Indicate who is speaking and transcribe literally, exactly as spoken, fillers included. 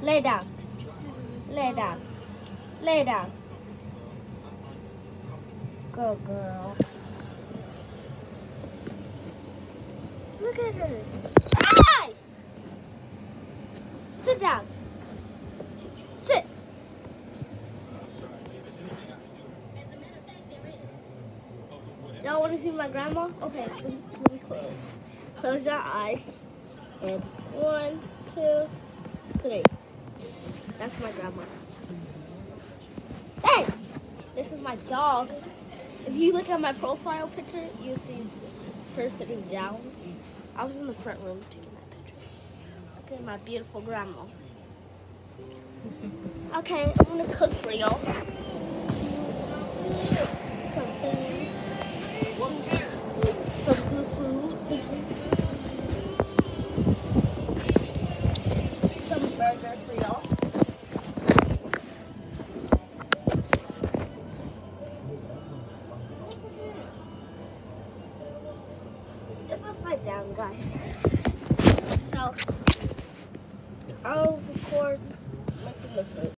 Speaker 1: Lay down. Lay down. Lay down. Good girl. Look at her. Hi! Sit down. Sit. Y'all want to see my grandma? Okay, let me, let me close. Close your eyes. And one, two, three. That's my grandma. Hey! This is my dog. If you look at my profile picture, you see her sitting down. I was in the front room taking that picture. Look at my beautiful grandma. Okay, I'm gonna cook for y'all. Something. Some good food. Some burger for y'all. It's upside down, guys. So I'll record making the food.